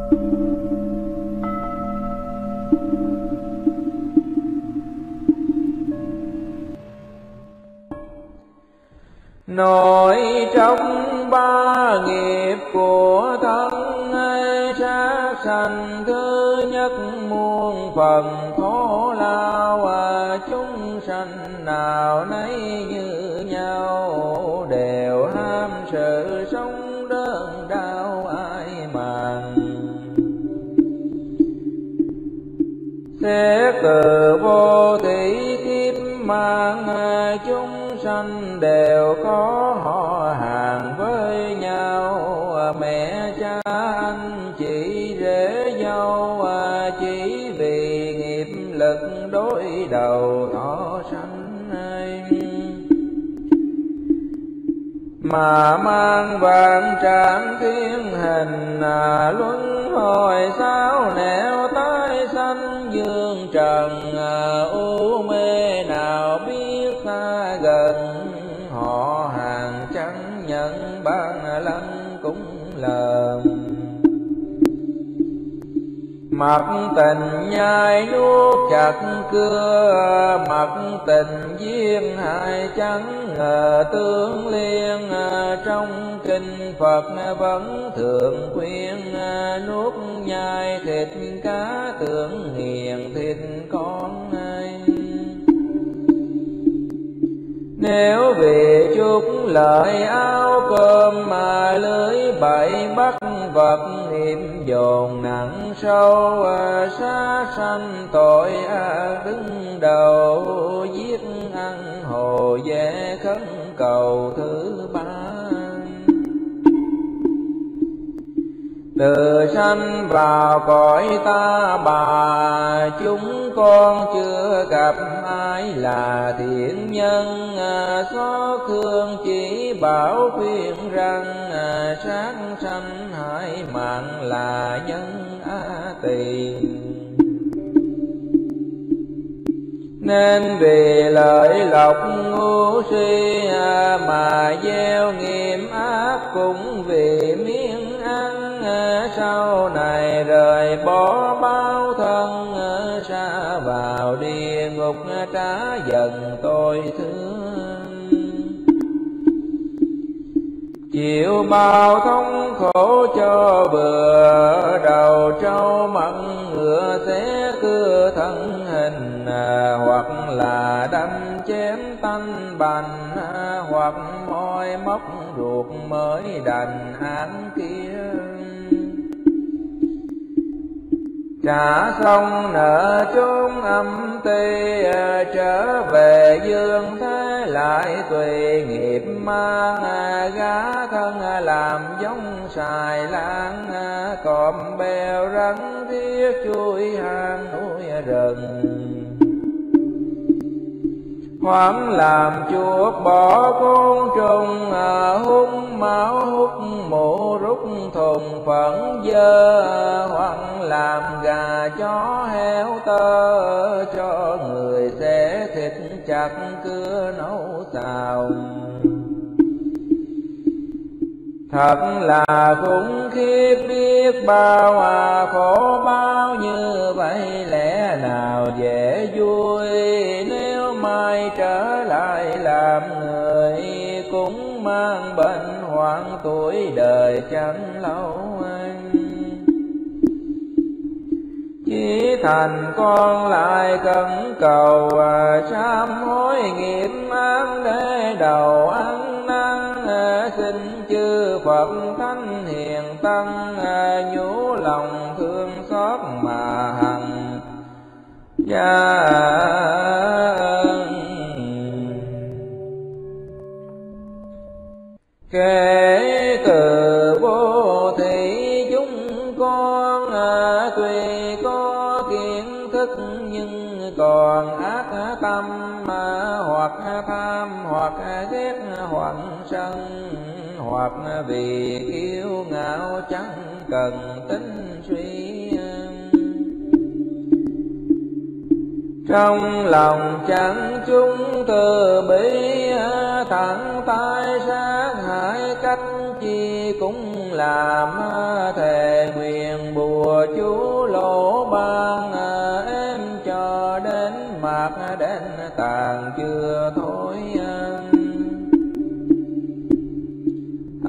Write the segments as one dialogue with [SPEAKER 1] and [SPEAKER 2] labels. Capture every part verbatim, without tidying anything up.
[SPEAKER 1] Nội trong ba nghiệp của thân sát sanh, thứ nhất muôn phần khổ lao, chúng sanh nào nấy như nhau, đều ham sự sống đơn đau ai màng. Xét từ vô thủy kiếp mang, chúng sanh đều có họ hàng với nhau, mẹ cha anh chị rể dâu, chỉ vì nghiệp lực đối đầu thọ sanh mà mang vạn trạng thiên hình, luân hồi sao nẻo tái sanh dương trần. U mê nào biết xa gần, họ hàng chẳng nhận ban lăng cũng lờn. Mặc tình nhai nuốt chặt cưa, mặc tình duyên hai chẳng ngờ tương liên. Trong kinh Phật vẫn thường khuyên, nuốt nhai thịt cá tưởng nghiền thịt con ai. Nếu vì chút lợi áo cơm mà lưới bậy bắt vật, niệm dồn nặng sâu sát sanh tội ác đứng đầu. Giết ăn hồ dễ khấn cầu thứ ba. Từ sanh vào cõi ta bà, chúng con chưa gặp ai là thiện nhân. Xót thương chỉ bảo khuyên rằng, sát sanh hại mạng là nhân á tỳ. Nên vì lợi lộc ngu si mà gieo nghiệp ác, cũng vì miếng ăn sau này rời bỏ bao thân. Sa vào địa ngục trả dần tôi thương, chịu bao thống khổ cho vừa. Đầu trâu mặn ngựa xé cưa thân hình, hoặc là đâm chém tanh bành, hoặc môi móc ruột mới đành án kia. Trả xong nợ chốn âm ti, trở về dương thế lại tùy nghiệp mang. Gá thân làm giống xài lan, cọp bèo rắn riết chui hang núi rừng. Hoảng làm chuột bỏ côn trùng, hút máu hút mũ rút thùng phẫn dơ. Hoảng làm gà chó heo tơ, cho người xẻ thịt chặt cưa nấu xào. Thật là khủng khiếp biết bao, à khổ bao như vậy lẽ nào dễ vui. Nếu mai trở lại làm người, cũng mang bệnh hoạn tuổi đời chẳng lâu anh. Chỉ thành con lại cẩn cầu, sám hối nghiệp ác để đầu ăn năn. Xin chư Phật thánh hiền tăng, nhủ lòng thương xót mà hằng gia ân. Kể từ vô thị chúng con, tuy có kiến thức nhưng còn ác tâm, hoặc tham hoặc ghét hoặc sân, hoặc vì kiêu ngạo chẳng cần tính suy. Trong lòng chẳng chúng từ bi, thẳng tay sát hại cách chi cũng làm. Thề nguyện bùa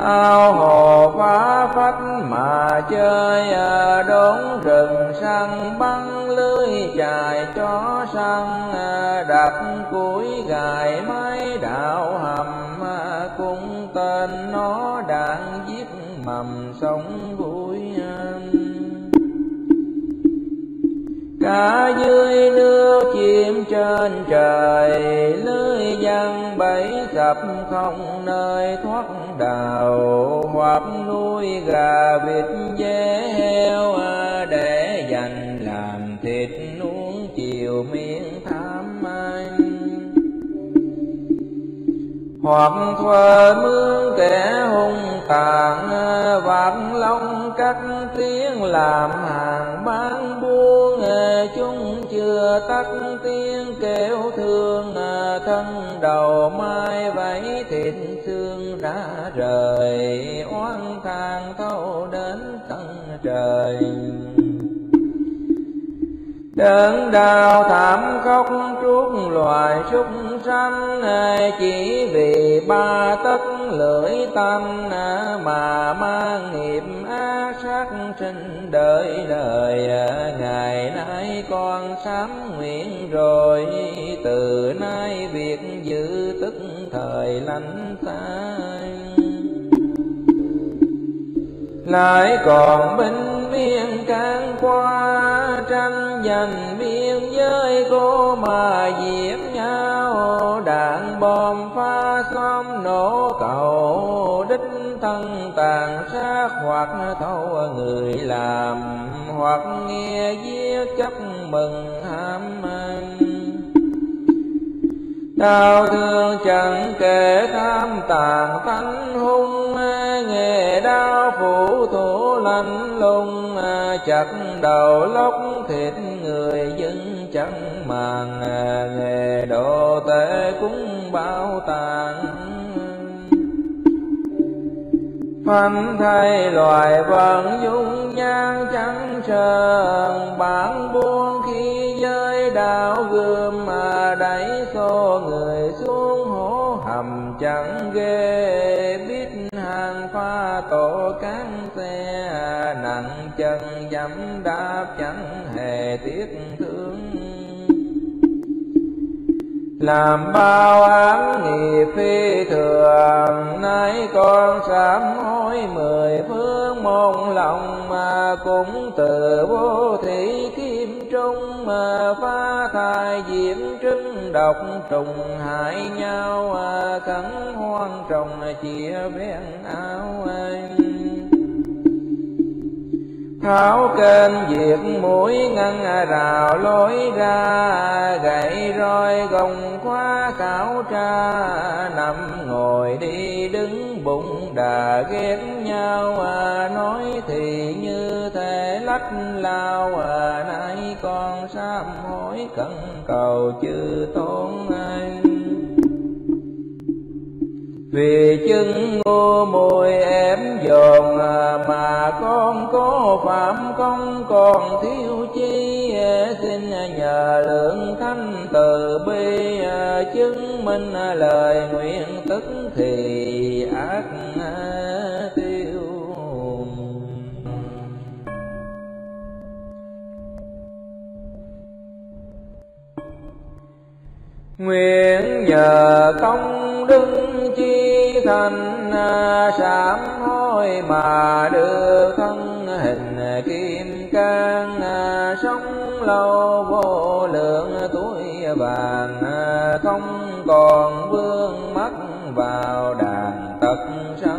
[SPEAKER 1] ao hồ phá phách mà chơi, đốn rừng săn bắn lưới chài chó săn, đặt củi gài máy đạo hầm, cung tên nó đạn giết mầm sống vui. Cá dưới nước chim trên trời, lưới giăng bẫy sập không nơi thoát đào, hoặc nuôi gà vịt dê heo, để dành làm thịt nuông chiều miệng tham anh. Hoặc thuê mướn kẻ hung tàn, vạt lông cắt tiếng làm hàng bán buôn, chúng chưa tắt tiếng kêu thương, thân đầu mai vẫy thịt xương ra rời, oán than thâu đến tận trời. Đớn đau thảm khóc trút loài súc sanh, chỉ vì ba tấc lưỡi tanh, mà mang nghiệp ác sát sinh đời đời. Ngày nay con sám nguyện rồi, từ nay việc giữ tức thời lánh xa. Lại còn binh miên can qua, tranh giành biên giới cô mà diễm nhau. Đạn bom phá xóm nổ cầu, đích thân tàn sát hoặc thâu người làm, hoặc nghe giết chấp mừng ham anh. Đau thương chẳng kể tham tàn tánh hung, nghề đau phủ thủ lạnh lùng, chặt đầu lóc thịt người dân chẳng màng, nghề độ tệ cũng bao tàn. Phanh thay loài vẫn dung nhan trắng trơn, bản buông khi giới đao gươm mà đẩy xô người xuống hố hầm chẳng ghê. Biết hàng pha tổ cán xe, nặng chân dẫm đạp chẳng hề tiếc thương. Làm bao án nghiệp phi thường, nay con sám hối mười phương một lòng, mà cũng từ vô thị kim trung, mà phá thai diễm trứng độc trùng hại nhau, khẩn hoang trồng chia ven áo anh. Tháo kênh diệt mũi ngăn rào lối ra, gậy roi gồng khóa khảo tra, nằm ngồi đi đứng bụng đà ghét nhau. Nói thì như thể lách lao, nay con sám hối cẩn cầu chư tôn anh. Vì chứng ngu mùi ém dồn, mà con có phạm công còn thiếu chi. Xin nhờ lượng thánh từ bi, chứng minh lời nguyện tức thì ác tiêu. Nguyện nhờ công đức chi thành, sám hối mà đưa thân hình kim cang, sống lâu vô lượng tuổi vàng, không còn vương mắc vào đàn tật sân.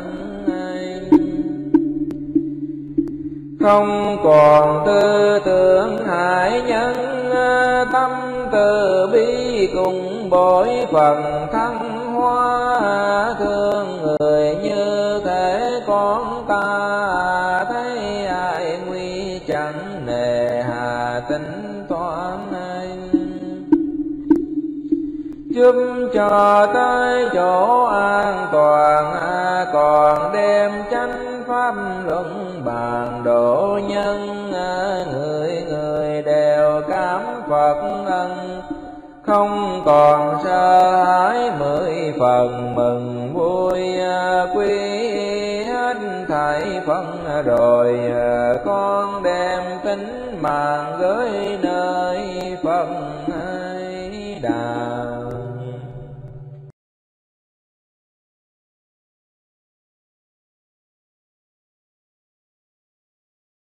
[SPEAKER 1] Không còn tư tưởng hại nhân, tâm từ bi cùng bội phần thăng hoa. Thương người như thể con ta, thấy ai nguy chẳng nề hà tính toán anh. Giúp cho tới chỗ an toàn, còn đem chánh pháp luận bàn độ nhân. Người người đều cảm Phật ân, không còn sợ hãi mười phần mừng vui quy hết thảy phận rồi, con đem tính mạng gửi nơi Phật